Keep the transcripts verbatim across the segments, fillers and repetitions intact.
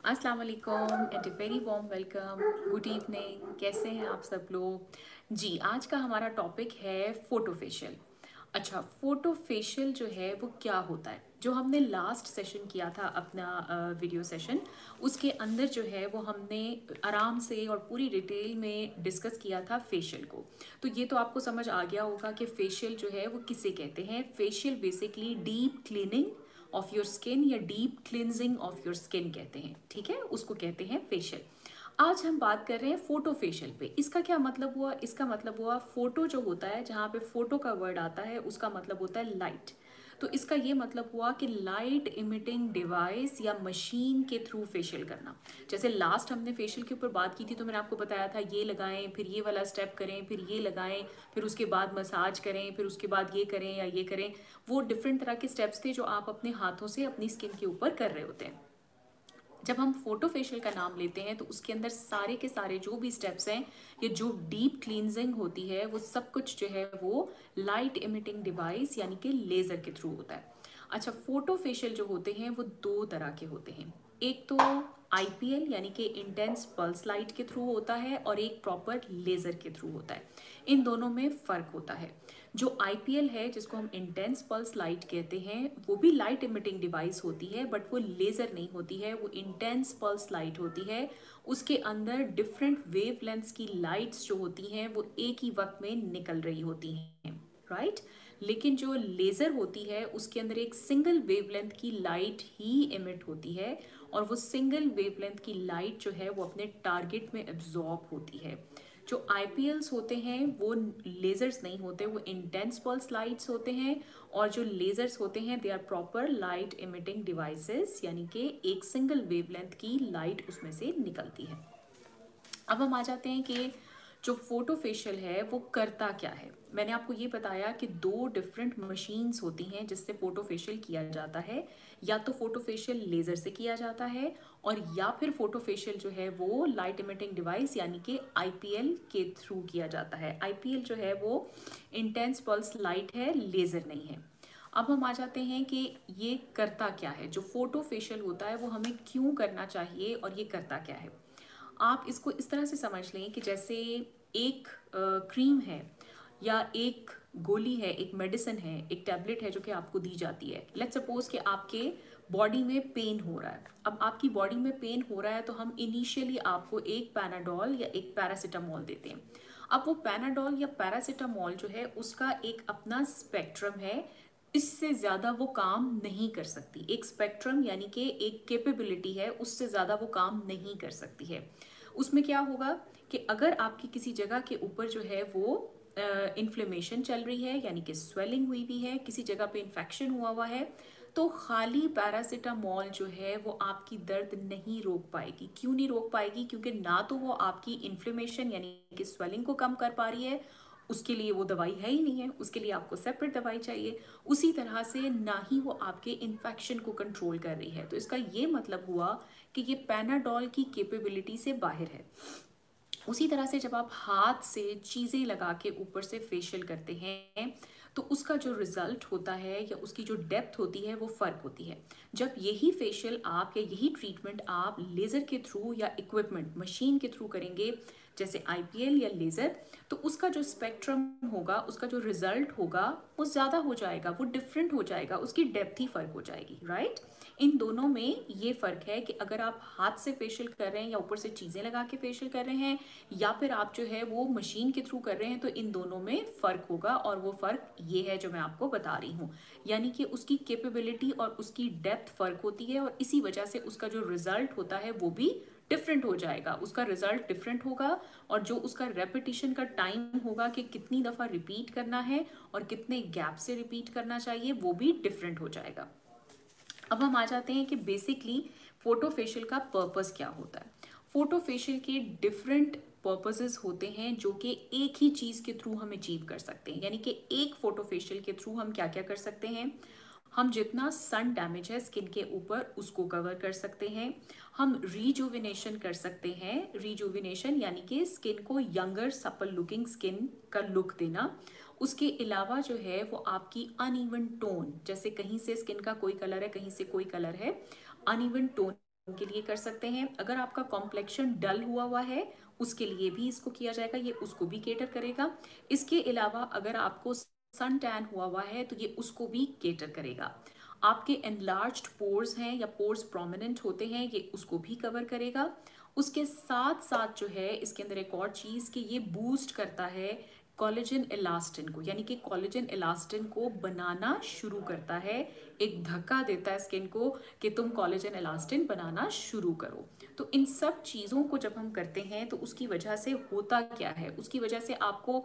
अस्सलाम वालेकुम and a very warm welcome. Good evening, कैसे हैं आप सब लोग। जी, आज का हमारा टॉपिक है फोटो फेशियल। अच्छा, फोटो फेशियल जो है वो क्या होता है? जो हमने लास्ट सेशन किया था अपना वीडियो सेशन, उसके अंदर जो है वो हमने आराम से और पूरी डिटेल में डिस्कस किया था फेशियल को। तो ये तो आपको समझ आ गया होगा कि फेशियल जो है वो किसे कहते हैं। Facial basically deep cleaning of your skin या deep cleansing of your skin कहते हैं, ठीक है, उसको कहते हैं फेशियल। आज हम बात कर रहे हैं फोटो फेशियल पे। इसका क्या मतलब हुआ? इसका मतलब हुआ फोटो जो होता है, जहाँ पे फोटो का वर्ड आता है उसका मतलब होता है लाइट। तो इसका ये मतलब हुआ कि लाइट इमिटिंग डिवाइस या मशीन के थ्रू फेशियल करना। जैसे लास्ट हमने फेशियल के ऊपर बात की थी तो मैंने आपको बताया था ये लगाएं, फिर ये वाला स्टेप करें, फिर ये लगाएं, फिर उसके बाद मसाज करें, फिर उसके बाद ये करें या ये करें। वो डिफरेंट तरह के स्टेप्स थे जो आप अपने हाथों से अपनी स्किन के ऊपर कर रहे होते हैं। जब हम फोटो फेशियल का नाम लेते हैं तो उसके अंदर सारे के सारे जो भी स्टेप्स हैं, ये जो डीप क्लींजिंग होती है, वो सब कुछ जो है वो लाइट इमिटिंग डिवाइस यानी कि लेजर के थ्रू होता है। अच्छा, फोटो फेशियल जो होते हैं वो दो तरह के होते हैं। एक तो आईपीएल यानी कि इंटेंस पल्स लाइट के थ्रू होता है और एक प्रॉपर लेजर के थ्रू होता है। इन दोनों में फर्क होता है। जो आईपीएल है, जिसको हम इंटेंस पल्स लाइट कहते हैं, वो भी लाइट इमिटिंग डिवाइस होती है, बट वो लेजर नहीं होती है, वो इंटेंस पल्स लाइट होती है। उसके अंदर डिफरेंट वेव लेंथ्स की लाइट्स जो होती हैं वो एक ही वक्त में निकल रही होती हैं, राइट। लेकिन जो लेजर होती है उसके अंदर एक सिंगल वेवलेंथ की लाइट ही इमिट होती है और वो सिंगल वेवलेंथ की लाइट जो है वो अपने टारगेट में एब्जॉर्ब होती है। जो आईपीएल्स होते हैं वो लेजर्स नहीं होते, वो इंटेंस पल्स लाइट्स होते हैं। और जो लेजर्स होते हैं they are proper light emitting devices, यानी कि एक सिंगल वेवलेंथ की लाइट उसमें से निकलती है। अब हम आ जाते हैं कि जो फोटो फेशियल है वो करता क्या है। मैंने आपको ये बताया कि दो डिफरेंट मशीन्स होती हैं जिससे फोटो फेशियल किया जाता है। या तो फोटो फेशियल लेजर से किया जाता है और या फिर फोटो फेशियल जो है वो लाइट इमिटिंग डिवाइस यानी कि आईपीएल के थ्रू किया जाता है। आईपीएल जो है वो इंटेंस पल्स लाइट है, लेजर नहीं है। अब हम आ जाते हैं कि ये करता क्या है। जो फोटो फेशियल होता है वो हमें क्यों करना चाहिए और ये करता क्या है। आप इसको इस तरह से समझ लें कि जैसे एक क्रीम है या एक गोली है, एक मेडिसिन है, एक टैबलेट है जो कि आपको दी जाती है। लेट्स सपोज कि आपके बॉडी में पेन हो रहा है। अब आपकी बॉडी में पेन हो रहा है तो हम इनिशियली आपको एक पैनाडोल या एक पैरासीटामोल देते हैं। अब वो पैनाडोल या पैरासीटामोल जो है उसका एक अपना स्पेक्ट्रम है, इससे ज़्यादा वो काम नहीं कर सकती। एक स्पेक्ट्रम यानी कि एक कैपेबिलिटी है, उससे ज़्यादा वो काम नहीं कर सकती है। उसमें क्या होगा कि अगर आपकी किसी जगह के ऊपर जो है वो इन्फ्लेमेशन चल रही है यानी कि स्वेलिंग हुई हुई है, किसी जगह पे इन्फेक्शन हुआ हुआ है, तो खाली पैरासीटामोल जो है वो आपकी दर्द नहीं रोक पाएगी। क्यों नहीं रोक पाएगी? क्योंकि ना तो वो आपकी इन्फ्लेमेशन यानी कि स्वेलिंग को कम कर पा रही है, उसके लिए वो दवाई है ही नहीं है, उसके लिए आपको सेपरेट दवाई चाहिए। उसी तरह से ना ही वो आपके इन्फेक्शन को कंट्रोल कर रही है। तो इसका ये मतलब हुआ कि ये पैनाडोल की कैपेबिलिटी से बाहर है। उसी तरह से जब आप हाथ से चीज़ें लगा के ऊपर से फेशियल करते हैं तो उसका जो रिजल्ट होता है या उसकी जो डेप्थ होती है वो फ़र्क होती है। जब यही फेशियल आप या यही ट्रीटमेंट आप लेज़र के थ्रू या इक्विपमेंट मशीन के थ्रू करेंगे, जैसे आईपीएल या लेज़र, तो उसका जो स्पेक्ट्रम होगा, उसका जो रिजल्ट होगा वो ज़्यादा हो जाएगा, वो डिफरेंट हो जाएगा, उसकी डेप्थ ही फ़र्क हो जाएगी, राइट। इन दोनों में ये फ़र्क है कि अगर आप हाथ से फेशियल कर रहे हैं या ऊपर से चीज़ें लगा के फेशियल कर रहे हैं या फिर आप जो है वो मशीन के थ्रू कर रहे हैं, तो इन दोनों में फ़र्क होगा। और वो फ़र्क ये है जो मैं आपको बता रही हूँ, यानी कि उसकी कैपेबिलिटी और उसकी डेप्थ फ़र्क होती है और इसी वजह से उसका जो रिजल्ट होता है वो भी डिफरेंट हो जाएगा। उसका रिजल्ट डिफरेंट होगा और जो उसका रेपिटिशन का टाइम होगा कि कितनी दफ़ा रिपीट करना है और कितने गैप से रिपीट करना चाहिए, वो भी डिफरेंट हो जाएगा। अब हम आ जाते हैं कि बेसिकली फोटो फेशियल का पर्पस क्या होता है। फोटो फेशियल के डिफरेंट पर्पसेस होते हैं जो कि एक ही चीज़ के थ्रू हम अचीव कर सकते हैं। यानी कि एक फोटो फेशियल के थ्रू हम क्या क्या कर सकते हैं। हम जितना सन डैमेज है स्किन के ऊपर उसको कवर कर सकते हैं। हम रीजुविनेशन कर सकते हैं। रीजुविनेशन यानी कि स्किन को यंगर सपल लुकिंग स्किन का लुक देना। उसके अलावा जो है वो आपकी अनइवन टोन, जैसे कहीं से स्किन का कोई कलर है, कहीं से कोई कलर है, अनइवन टोन के लिए कर सकते हैं। अगर आपका कॉम्प्लेक्शन डल हुआ हुआ है उसके लिए भी इसको किया जाएगा, ये उसको भी केटर करेगा। इसके अलावा अगर आपको सन टैन हुआ हुआ है तो ये उसको भी केटर करेगा। आपके एनलार्ज्ड पोर्स हैं या पोर्स प्रोमिनेंट होते हैं, ये उसको भी कवर करेगा। उसके साथ साथ जो है इसके अंदर एक और चीज़ कि ये बूस्ट करता है कोलेजन इलास्टिन को, यानी कि कोलेजन इलास्टिन को बनाना शुरू करता है, एक धक्का देता है स्किन को कि तुम कोलेजन इलास्टिन बनाना शुरू करो। तो इन सब चीज़ों को जब हम करते हैं तो उसकी वजह से होता क्या है, उसकी वजह से आपको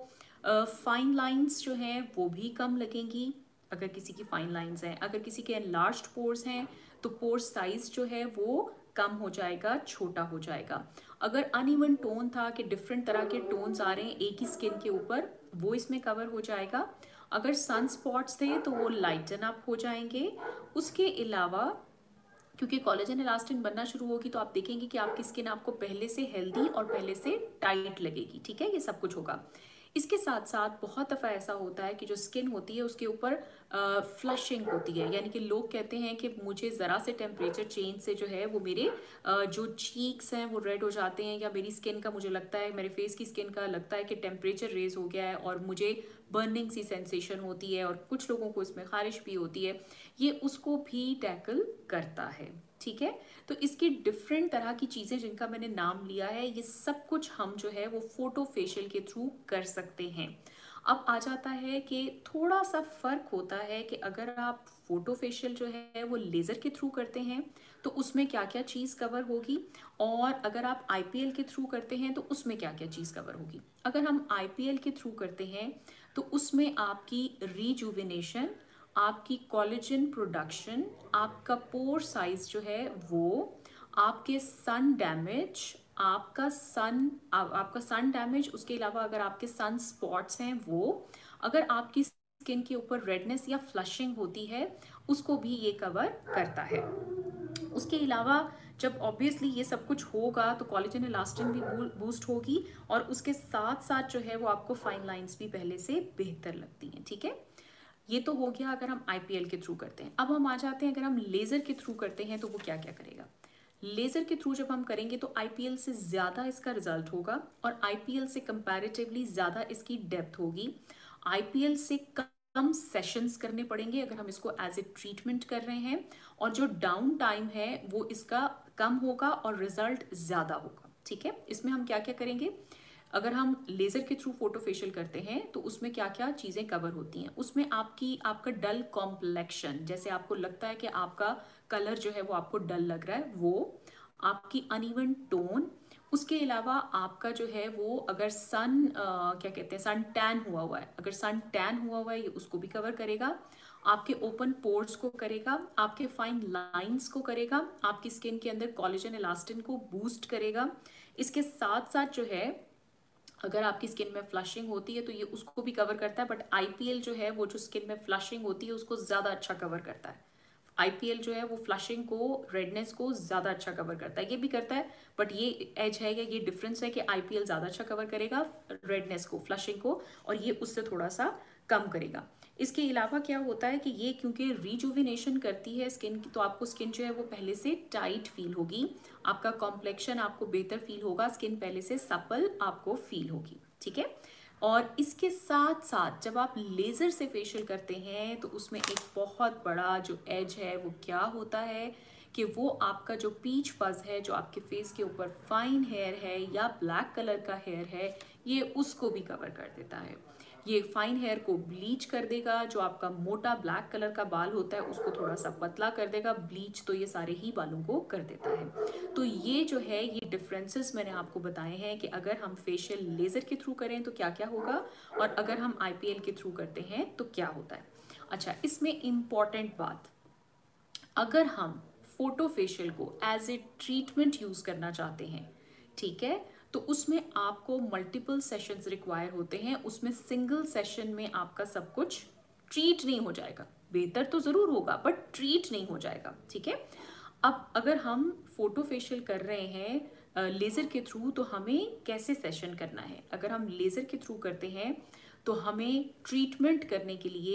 फाइन लाइंस जो हैं वो भी कम लगेंगी। अगर किसी की फाइन लाइंस हैं, अगर किसी के एनलार्ज्ड पोर्स हैं तो पोर साइज जो है वो कम हो जाएगा, छोटा हो जाएगा। अगर अनइवन टोन था कि डिफरेंट तरह के टोन्स आ रहे हैं एक ही स्किन के ऊपर, वो इसमें कवर हो जाएगा। अगर सन स्पॉट्स थे तो वो लाइटन अप हो जाएंगे। उसके अलावा क्योंकि कोलेजन इलास्टिन बनना शुरू होगी तो आप देखेंगे कि आपकी स्किन आपको पहले से हेल्दी और पहले से टाइट लगेगी। ठीक है, ये सब कुछ होगा। इसके साथ साथ बहुत दफ़ा ऐसा होता है कि जो स्किन होती है उसके ऊपर फ्लशिंग होती है, यानी कि लोग कहते हैं कि मुझे ज़रा से टेम्परेचर चेंज से जो है वो मेरे uh, जो चीक्स हैं वो रेड हो जाते हैं, या मेरी स्किन का मुझे लगता है, मेरे फेस की स्किन का लगता है कि टेम्परेचर रेज हो गया है और मुझे बर्निंग सी सेंसेशन होती है, और कुछ लोगों को इसमें खारिश भी होती है। ये उसको भी टैकल करता है। ठीक है, तो इसकी डिफरेंट तरह की चीज़ें जिनका मैंने नाम लिया है, ये सब कुछ हम जो है वो फोटो फेशियल के थ्रू कर सकते हैं। अब आ जाता है कि थोड़ा सा फर्क होता है कि अगर आप फोटो फेशियल जो है वो लेज़र के थ्रू करते हैं तो उसमें क्या क्या चीज़ कवर होगी, और अगर आप आईपीएल के थ्रू करते हैं तो उसमें क्या क्या चीज़ कवर होगी। अगर हम आईपीएल के थ्रू करते हैं तो उसमें आपकी रीजुविनेशन, आपकी कोलेजन प्रोडक्शन, आपका पोर साइज जो है वो, आपके सन डैमेज, आपका सन आ, आपका सन डैमेज, उसके अलावा अगर आपके सन स्पॉट्स हैं वो, अगर आपकी स्किन के ऊपर रेडनेस या फ्लशिंग होती है उसको भी ये कवर करता है। उसके अलावा जब ऑब्वियसली ये सब कुछ होगा तो कोलेजन इलास्टिन भी बूस्ट होगी, और उसके साथ साथ जो है वो आपको फाइन लाइंस भी पहले से बेहतर लगती हैं। ठीक है, ये तो हो गया अगर हम आईपीएल के थ्रू करते हैं। अब हम आ जाते हैं अगर हम लेज़र के थ्रू करते हैं तो वो क्या क्या करेगा। लेज़र के थ्रू जब हम करेंगे तो आईपीएल से ज़्यादा इसका रिजल्ट होगा, और आईपीएल से कंपैरेटिवली ज़्यादा इसकी डेप्थ होगी। आईपीएल से कम सेशंस करने पड़ेंगे अगर हम इसको एज ए ट्रीटमेंट कर रहे हैं, और जो डाउन टाइम है वो इसका कम होगा और रिजल्ट ज़्यादा होगा। ठीक है, इसमें हम क्या क्या करेंगे। अगर हम लेज़र के थ्रू फोटो फेशियल करते हैं तो उसमें क्या क्या चीज़ें कवर होती हैं। उसमें आपकी आपका डल कॉम्प्लेक्शन, जैसे आपको लगता है कि आपका कलर जो है वो आपको डल लग रहा है, वो आपकी अनइवन टोन, उसके अलावा आपका जो है वो अगर सन आ, क्या कहते हैं सन टैन हुआ हुआ है, अगर सन टैन हुआ हुआ है ये उसको भी कवर करेगा। आपके ओपन पोर्स को करेगा, आपके फाइन लाइंस को करेगा, आपकी स्किन के अंदर कोलेजन इलास्टिन को बूस्ट करेगा। इसके साथ साथ जो है अगर आपकी स्किन में फ्लशिंग होती है तो ये उसको भी कवर करता है, बट आईपीएल जो है वो जो स्किन में फ्लशिंग होती है उसको ज़्यादा अच्छा कवर करता है। आईपीएल जो है वो फ्लशिंग को, रेडनेस को ज़्यादा अच्छा कवर करता है, ये भी करता है, बट ये एज है या ये डिफरेंस है कि आईपीएल ज़्यादा अच्छा कवर करेगा रेडनेस को, फ्लशिंग को, और ये उससे थोड़ा सा कम करेगा। इसके अलावा क्या होता है कि ये क्योंकि रिजुविनेशन करती है स्किन की, तो आपको स्किन जो है वो पहले से टाइट फील होगी, आपका कॉम्प्लेक्शन आपको बेहतर फील होगा, स्किन पहले से सपल आपको फील होगी। ठीक है, और इसके साथ साथ जब आप लेज़र से फेशियल करते हैं तो उसमें एक बहुत बड़ा जो एज है वो क्या होता है कि वो आपका जो पीच फज है, जो आपके फेस के ऊपर फाइन हेयर है या ब्लैक कलर का हेयर है, ये उसको भी कवर कर देता है। ये फाइन हेयर को ब्लीच कर देगा, जो आपका मोटा ब्लैक कलर का बाल होता है उसको थोड़ा सा पतला कर देगा। ब्लीच तो ये सारे ही बालों को कर देता है। तो ये जो है ये डिफरेंसेस मैंने आपको बताए हैं कि अगर हम फेशियल लेज़र के थ्रू करें तो क्या क्या होगा, और अगर हम आईपीएल के थ्रू करते हैं तो क्या होता है। अच्छा, इसमें इम्पॉर्टेंट बात, अगर हम फोटो फेशियल को एज ए ट्रीटमेंट यूज़ करना चाहते हैं, ठीक है, तो उसमें आपको मल्टीपल सेशंस रिक्वायर होते हैं। उसमें सिंगल सेशन में आपका सब कुछ ट्रीट नहीं हो जाएगा, बेहतर तो ज़रूर होगा बट ट्रीट नहीं हो जाएगा। ठीक है, अब अगर हम फोटो फेशियल कर रहे हैं लेज़र के थ्रू तो हमें कैसे सेशन करना है। अगर हम लेज़र के थ्रू करते हैं तो हमें ट्रीटमेंट करने के लिए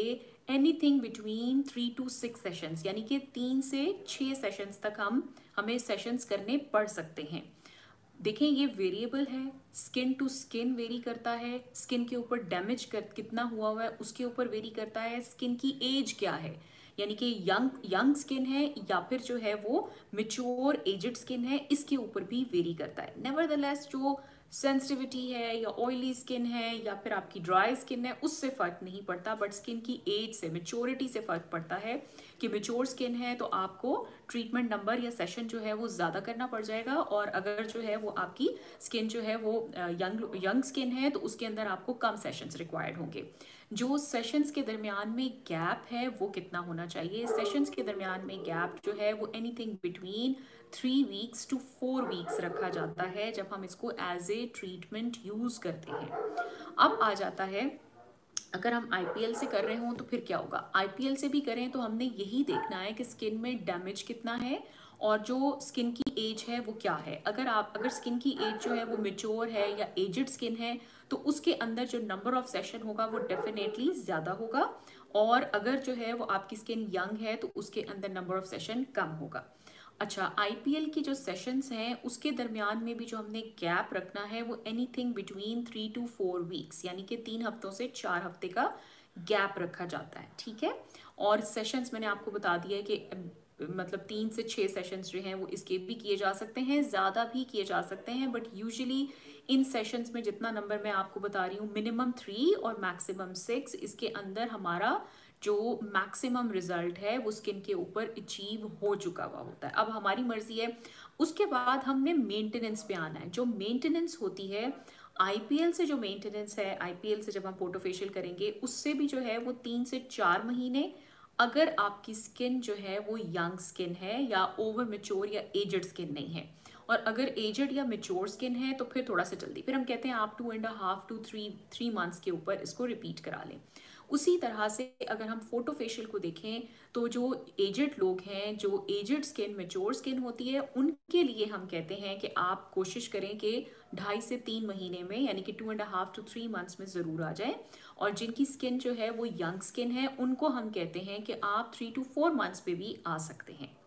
anything between three to six sessions, यानी कि तीन से छः सेशंस तक हम हमें सेशंस करने पड़ सकते हैं। देखें ये वेरिएबल है, स्किन टू स्किन वेरी करता है, स्किन के ऊपर डैमेज कर कितना हुआ हुआ है उसके ऊपर वेरी करता है, स्किन की एज क्या है, यानी कि यंग यंग स्किन है या फिर जो है वो मिच्योर एजड स्किन है, इसके ऊपर भी वेरी करता है। नेवरदलेस जो सेंसिटिविटी है या ऑयली स्किन है या फिर आपकी ड्राई स्किन है उससे फर्क नहीं पड़ता, बट स्किन की एज से, मेच्योरिटी से फर्क पड़ता है कि मेच्योर स्किन है तो आपको ट्रीटमेंट नंबर या सेशन जो है वो ज़्यादा करना पड़ जाएगा, और अगर जो है वो आपकी स्किन जो है वो यंग यंग स्किन है तो उसके अंदर आपको कम सेशंस रिक्वायर्ड होंगे। जो सेशंस के दरमियान में गैप है वो कितना होना चाहिए? सेशंस के दरमियान में गैप जो है वो anything between three weeks to four weeks रखा जाता है जब हम इसको एज ए ट्रीटमेंट यूज़ करते हैं। अब आ जाता है, अगर हम आईपीएल से कर रहे हों तो फिर क्या होगा? आईपीएल से भी करें तो हमने यही देखना है कि स्किन में डैमेज कितना है और जो स्किन की एज है वो क्या है। अगर आप अगर स्किन की एज जो है वो मेच्योर है या एजड स्किन है तो उसके अंदर जो नंबर ऑफ सेशन होगा वो डेफिनेटली ज़्यादा होगा, और अगर जो है वो आपकी स्किन यंग है तो उसके अंदर नंबर ऑफ सेशन कम होगा। अच्छा, आईपीएल की जो सेशंस हैं उसके दरमियान में भी जो हमने गैप रखना है वो anything between three to four weeks, यानी कि तीन हफ्तों से चार हफ्ते का गैप रखा जाता है, ठीक है। और सेशंस मैंने आपको बता दिया है कि अम, मतलब तीन से छः सेशंस जो हैं वो इसके भी किए जा सकते हैं, ज़्यादा भी किए जा सकते हैं, बट यूजुअली इन सेशंस में जितना नंबर मैं आपको बता रही हूँ मिनिमम थ्री और मैक्सिमम सिक्स, इसके अंदर हमारा जो मैक्सिमम रिजल्ट है वो स्किन के ऊपर अचीव हो चुका हुआ होता है। अब हमारी मर्जी है। उसके बाद हमने मेंटेनेंस पे आना है। जो मेंटेनेंस होती है आईपीएल से, जो मेंटेनेंस है आईपीएल से जब हम फोटोफेशियल करेंगे उससे भी जो है वो तीन से चार महीने, अगर आपकी स्किन जो है वो यंग स्किन है या ओवर मेच्योर या एजड स्किन नहीं है। और अगर एजड या मेच्योर स्किन है तो फिर थोड़ा सा जल्दी, फिर हम कहते हैं आप two and half to three three months के ऊपर इसको रिपीट करा लें। उसी तरह से अगर हम फोटो फेशियल को देखें तो जो एजड लोग हैं, जो एजड स्किन मेच्योर स्किन होती है, उनके लिए हम कहते हैं कि आप कोशिश करें कि ढाई से तीन महीने में, यानी कि two and half to three months में ज़रूर आ जाए। और जिनकी स्किन जो है वो यंग स्किन है उनको हम कहते हैं कि आप थ्री टू फोर मंथ्स पे भी आ सकते हैं।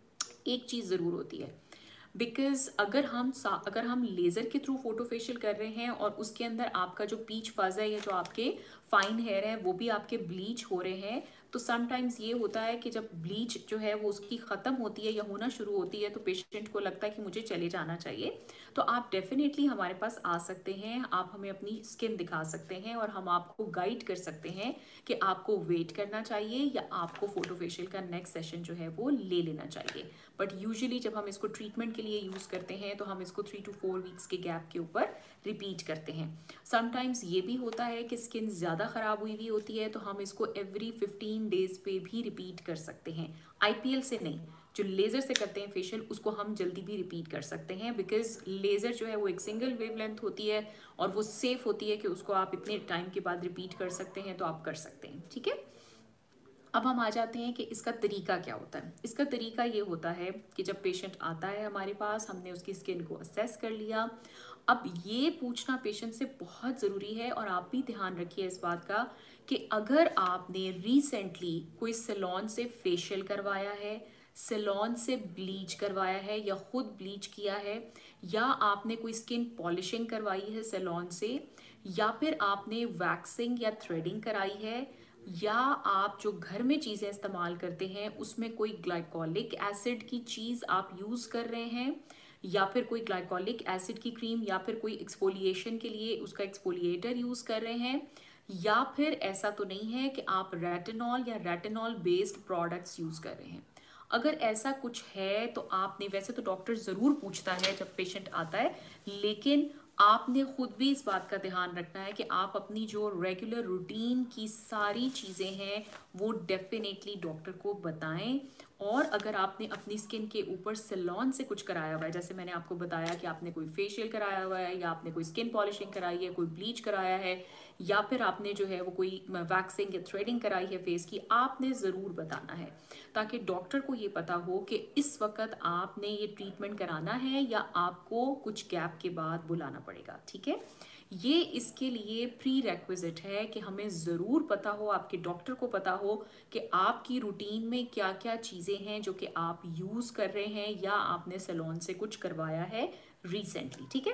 एक चीज़ ज़रूर होती है, बिकॉज अगर हम अगर हम लेज़र के थ्रू फोटो फेशियल कर रहे हैं और उसके अंदर आपका जो पीच फज है या जो आपके फाइन हेयर है वो भी आपके ब्लीच हो रहे हैं, तो समटाइम्स ये होता है कि जब ब्लीच जो है वो उसकी ख़त्म होती है या होना शुरू होती है तो पेशेंट को लगता है कि मुझे चले जाना चाहिए। तो आप डेफिनेटली हमारे पास आ सकते हैं, आप हमें अपनी स्किन दिखा सकते हैं और हम आपको गाइड कर सकते हैं कि आपको वेट करना चाहिए या आपको फोटो फेशियल का नेक्स्ट सेशन जो है वो ले लेना चाहिए। बट यूजुअली जब हम इसको ट्रीटमेंट के लिए यूज़ करते हैं तो हम इसको थ्री टू फोर वीक्स के गैप के ऊपर रिपीट करते हैं। समटाइम्स ये भी होता है कि स्किन ज़्यादा ख़राब हुई हुई होती है तो हम इसको एवरी फिफ्टीन डेज पे भी रिपीट कर सकते हैं। आईपीएल से नहीं, जो लेज़र से करते हैं फेशियल उसको हम जल्दी भी रिपीट कर सकते हैं, बिकॉज लेज़र जो है वो एक सिंगल वेवलेंथ होती है और वो सेफ़ होती है कि उसको आप इतने टाइम के बाद रिपीट कर सकते हैं, तो आप कर सकते हैं, ठीक है। अब हम आ जाते हैं कि इसका तरीका क्या होता है। इसका तरीका ये होता है कि जब पेशेंट आता है हमारे पास, हमने उसकी स्किन को असेस कर लिया। अब ये पूछना पेशेंट से बहुत ज़रूरी है और आप भी ध्यान रखिए इस बात का कि अगर आपने रिसेंटली कोई सैलून से फेशियल करवाया है, सैलून से ब्लीच करवाया है या खुद ब्लीच किया है, या आपने कोई स्किन पॉलिशिंग करवाई है सैलून से, या फिर आपने वैक्सिंग या थ्रेडिंग कराई है, या आप जो घर में चीज़ें इस्तेमाल करते हैं उसमें कोई ग्लाइकोलिक एसिड की चीज़ आप यूज़ कर रहे हैं, या फिर कोई ग्लाइकोलिक एसिड की क्रीम, या फिर कोई एक्सफोलिएशन के लिए उसका एक्सफोलिएटर यूज़ कर रहे हैं, या फिर ऐसा तो नहीं है कि आप रेटिनॉल या रेटिनॉल बेस्ड प्रोडक्ट्स यूज़ कर रहे हैं। अगर ऐसा कुछ है तो आपने, वैसे तो डॉक्टर ज़रूर पूछता है जब पेशेंट आता है, लेकिन आपने खुद भी इस बात का ध्यान रखना है कि आप अपनी जो रेगुलर रूटीन की सारी चीज़ें हैं वो डेफिनेटली डॉक्टर को बताएं। और अगर आपने अपनी स्किन के ऊपर सैलून से कुछ कराया हुआ है, जैसे मैंने आपको बताया कि आपने कोई फेशियल कराया हुआ है, या आपने कोई स्किन पॉलिशिंग कराई है, कोई ब्लीच कराया है, या फिर आपने जो है वो कोई वैक्सिंग या थ्रेडिंग कराई है फेस की, आपने ज़रूर बताना है ताकि डॉक्टर को ये पता हो कि इस वक्त आपने ये ट्रीटमेंट कराना है या आपको कुछ गैप के बाद बुलाना पड़ेगा, ठीक है। ये इसके लिए प्री रेक्विजिट है कि हमें ज़रूर पता हो, आपके डॉक्टर को पता हो कि आपकी रूटीन में क्या क्या चीज़ें हैं जो कि आप यूज़ कर रहे हैं या आपने सैलून से कुछ करवाया है रिसेंटली। ठीक है,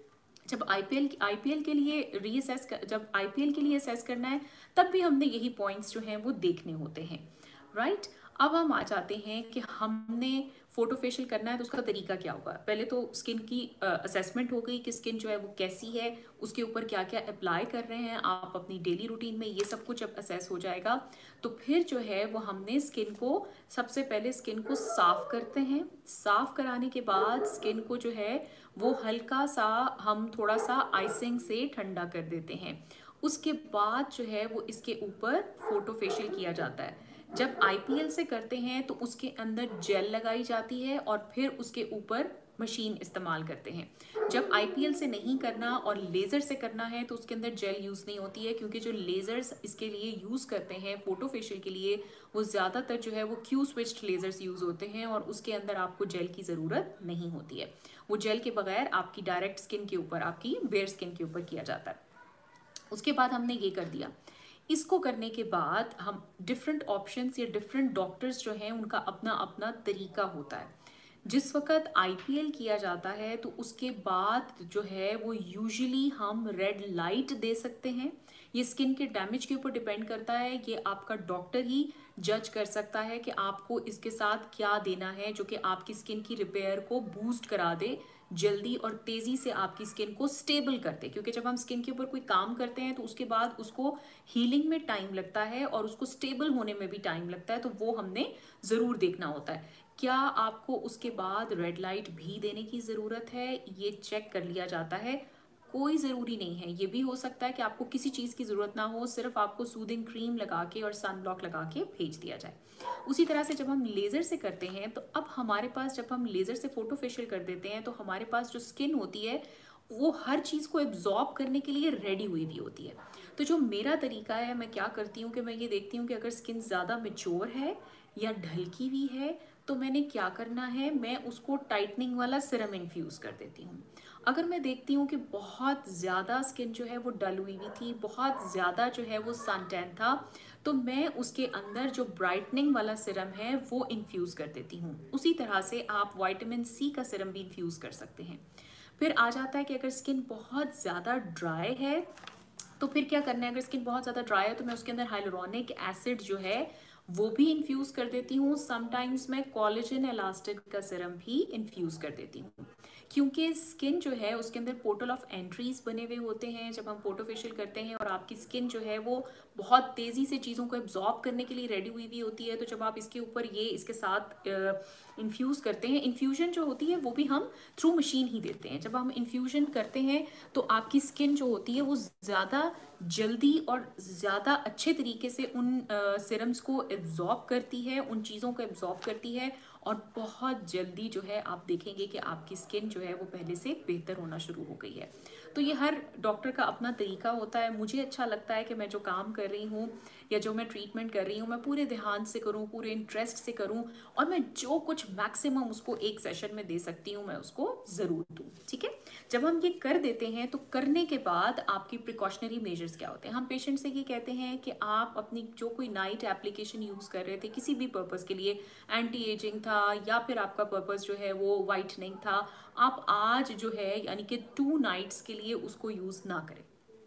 जब आईपीएल आईपीएल के लिए रीअसेस जब आईपीएल के लिए असेस करना है तब भी हमने यही पॉइंट्स जो हैं वो देखने होते हैं, राइट। अब हम आ जाते हैं कि हमने फोटो फेशियल करना है तो उसका तरीका क्या होगा। पहले तो स्किन की असेसमेंट हो गई कि स्किन जो है वो कैसी है, उसके ऊपर क्या क्या अप्लाई कर रहे हैं आप अपनी डेली रूटीन में, ये सब कुछ अब असेस हो जाएगा। तो फिर जो है वो हमने स्किन को सबसे पहले स्किन को साफ करते हैं। साफ कराने के बाद स्किन को जो है वो हल्का सा हम थोड़ा सा आइसिंग से ठंडा कर देते हैं। उसके बाद जो है वो इसके ऊपर फोटो फेशियल किया जाता है। जब आईपीएल से करते हैं तो उसके अंदर जेल लगाई जाती है और फिर उसके ऊपर मशीन इस्तेमाल करते हैं। जब आईपीएल से नहीं करना और लेज़र से करना है तो उसके अंदर जेल यूज़ नहीं होती है, क्योंकि जो लेज़र्स इसके लिए यूज़ करते हैं फोटो फेशियल के लिए वो ज़्यादातर जो है वो क्यू स्विच्ड लेज़र्स यूज़ होते हैं और उसके अंदर आपको जेल की ज़रूरत नहीं होती है। वो जेल के बगैर आपकी डायरेक्ट स्किन के ऊपर, आपकी बेयर स्किन के ऊपर किया जाता है। उसके बाद हमने ये कर दिया। इसको करने के बाद हम डिफरेंट ऑप्शंस या डिफरेंट डॉक्टर्स जो हैं उनका अपना अपना तरीका होता है। जिस वक्त आईपीएल किया जाता है तो उसके बाद जो है वो यूजुअली हम रेड लाइट दे सकते हैं। ये स्किन के डैमेज के ऊपर डिपेंड करता है, ये आपका डॉक्टर ही जज कर सकता है कि आपको इसके साथ क्या देना है जो कि आपकी स्किन की रिपेयर को बूस्ट करा दे, जल्दी और तेज़ी से आपकी स्किन को स्टेबल करते। क्योंकि जब हम स्किन के ऊपर कोई काम करते हैं तो उसके बाद उसको हीलिंग में टाइम लगता है और उसको स्टेबल होने में भी टाइम लगता है, तो वो हमने ज़रूर देखना होता है। क्या आपको उसके बाद रेड लाइट भी देने की ज़रूरत है, ये चेक कर लिया जाता है। कोई ज़रूरी नहीं है, ये भी हो सकता है कि आपको किसी चीज़ की ज़रूरत ना हो, सिर्फ आपको सूदिंग क्रीम लगा के और सन ब्लॉक लगा के भेज दिया जाए। उसी तरह से जब हम लेज़र से करते हैं तो अब हमारे पास, जब हम लेज़र से फोटो फेशियल कर देते हैं तो हमारे पास जो स्किन होती है वो हर चीज़ को एब्जॉर्ब करने के लिए रेडी हुई हुई होती है। तो जो मेरा तरीका है, मैं क्या करती हूँ कि मैं ये देखती हूँ कि अगर स्किन ज़्यादा मैच्योर है या ढलकी हुई है तो मैंने क्या करना है, मैं उसको टाइटनिंग वाला सिरम इन्फ्यूज़ कर देती हूँ। अगर मैं देखती हूँ कि बहुत ज़्यादा स्किन जो है वो डल हुई हुई थी, बहुत ज़्यादा जो है वो सन टैन था, तो मैं उसके अंदर जो ब्राइटनिंग वाला सिरम है वो इन्फ्यूज़ कर देती हूँ। उसी तरह से आप विटामिन सी का सिरम भी इन्फ्यूज़ कर सकते हैं। फिर आ जाता है कि अगर स्किन बहुत ज़्यादा ड्राई है तो फिर क्या करना है। अगर स्किन बहुत ज़्यादा ड्राई है तो मैं उसके अंदर हाइलुरोनिक एसिड जो है वो भी इन्फ्यूज़ कर देती हूँ। समटाइम्स मैं कोलेजन एलास्टिक का सिरम भी इन्फ्यूज़ कर देती हूँ, क्योंकि स्किन जो है उसके अंदर पोर्टल ऑफ एंट्रीज बने हुए होते हैं जब हम फोटो फेशियल करते हैं, और आपकी स्किन जो है वो बहुत तेज़ी से चीज़ों को एब्जॉर्ब करने के लिए रेडी हुई हुई होती है। तो जब आप इसके ऊपर ये इसके साथ इन्फ्यूज़ करते हैं, इन्फ्यूजन जो होती है वो भी हम थ्रू मशीन ही देते हैं। जब हम इन्फ्यूजन करते हैं तो आपकी स्किन जो होती है वो ज़्यादा जल्दी और ज़्यादा अच्छे तरीके से उन सिरम्स को एब्जॉर्ब करती है, उन चीज़ों को एब्जॉर्ब करती है, और बहुत जल्दी जो है आप देखेंगे कि आपकी स्किन जो है वो पहले से बेहतर होना शुरू हो गई है। तो ये हर डॉक्टर का अपना तरीका होता है। मुझे अच्छा लगता है कि मैं जो काम कर रही हूँ या जो मैं ट्रीटमेंट कर रही हूँ मैं पूरे ध्यान से करूँ, पूरे इंटरेस्ट से करूँ, और मैं जो कुछ मैक्सिमम उसको एक सेशन में दे सकती हूँ मैं उसको ज़रूर दूँ। ठीक है, जब हम ये कर देते हैं तो करने के बाद आपकी प्रिकॉशनरी मेजर्स क्या होते हैं। हम पेशेंट से ये कहते हैं कि आप अपनी जो कोई नाइट एप्लीकेशन यूज़ कर रहे थे किसी भी पर्पज़ के लिए, एंटी एजिंग था या फिर आपका पर्पज़ जो है वो वाइटनिंग था, आप आज जो है यानी कि टू नाइट्स के लिए उसको यूज़ ना करें।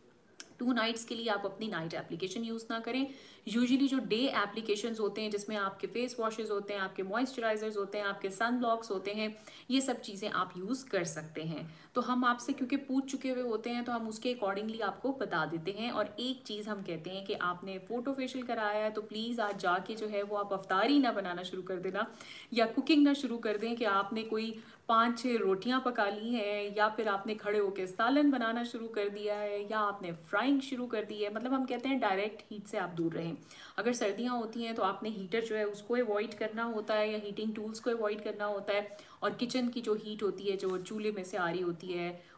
टू नाइट्स के लिए आप अपनी नाइट एप्लीकेशन यूज़ ना करें। यूजुअली जो डे एप्लीकेशंस होते हैं जिसमें आपके फेस वॉशेस होते हैं, आपके मॉइस्चराइजर्स होते हैं, आपके सन ब्लॉक्स होते हैं, ये सब चीज़ें आप यूज़ कर सकते हैं। तो हम आपसे क्योंकि पूछ चुके हुए होते हैं तो हम उसके अकॉर्डिंगली आपको बता देते हैं। और एक चीज़ हम कहते हैं कि आपने फ़ोटो फेशियल कराया है तो प्लीज़ आज जाके जो है वो आप अफ्तारी ना बनाना शुरू कर देना या कुकिंग ना शुरू कर दें कि आपने कोई पाँच छः रोटियां पका ली हैं या फिर आपने खड़े होकर सालन बनाना शुरू कर दिया है या आपने फ्राइंग शुरू कर दी है। मतलब हम कहते हैं डायरेक्ट हीट से आप दूर रहें। अगर सर्दियां होती हैं तो आपने हीटर जो है उसको अवॉइड करना होता है या हीटिंग टूल्स को अवॉइड करना होता है, और किचन की जो हीट होती है जो चूल्हे में से आ रही होती है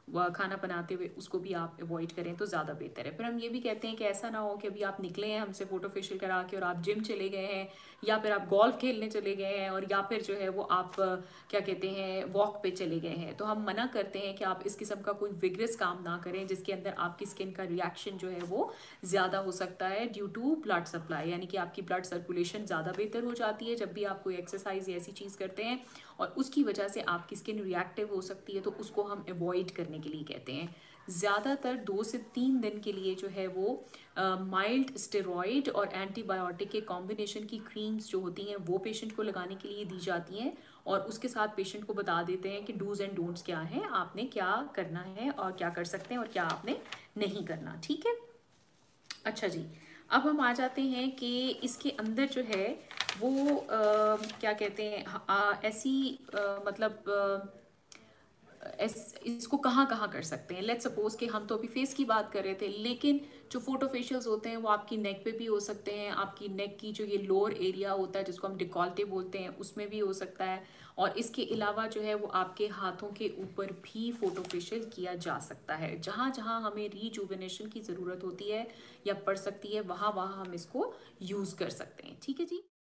वह खाना बनाते हुए उसको भी आप अवॉइड करें तो ज़्यादा बेहतर है। फिर हम ये भी कहते हैं कि ऐसा ना हो कि अभी आप निकले हैं हमसे फ़ोटो फेशियल करा के और आप जिम चले गए हैं, या फिर आप गोल्फ खेलने चले गए हैं, और या फिर जो है वो आप अ, क्या कहते हैं वॉक पे चले गए हैं। तो हम मना करते हैं कि आप इस किस्म का कोई विग्रस काम ना करें जिसके अंदर आपकी स्किन का रिएक्शन जो है वो ज़्यादा हो सकता है ड्यू टू ब्लड सप्लाई, यानी कि आपकी ब्लड सर्कुलेशन ज़्यादा बेहतर हो जाती है जब भी आप कोई एक्सरसाइज या ऐसी चीज़ करते हैं, और उसकी वजह से आपकी स्किन रिएक्टिव हो सकती है, तो उसको हम अवॉइड करने के लिए कहते हैं। ज़्यादातर दो से तीन दिन के लिए जो है वो माइल्ड स्टेरॉइड और एंटीबायोटिक के कॉम्बिनेशन की क्रीम्स जो होती हैं वो पेशेंट को लगाने के लिए दी जाती हैं, और उसके साथ पेशेंट को बता देते हैं कि डूज एंड डोंट्स क्या हैं, आपने क्या करना है और क्या कर सकते हैं और क्या आपने नहीं करना। ठीक है, अच्छा जी, अब हम आ जाते हैं कि इसके अंदर जो है वो अ, क्या कहते हैं आ, ऐसी अ, मतलब अ, इस इसको कहाँ कहाँ कर सकते हैं। लेट्स सपोज कि हम तो अभी फेस की बात कर रहे थे, लेकिन जो फोटो फेशियल्स होते हैं वो आपकी नेक पे भी हो सकते हैं, आपकी नेक की जो ये लोअर एरिया होता है जिसको हम डिकॉल्टे बोलते हैं उसमें भी हो सकता है, और इसके अलावा जो है वो आपके हाथों के ऊपर भी फोटो फेशियल किया जा सकता है। जहाँ जहाँ हमें रीजुवेनेशन की ज़रूरत होती है या पड़ सकती है वहाँ वहाँ हम इसको यूज़ कर सकते हैं। ठीक है जी।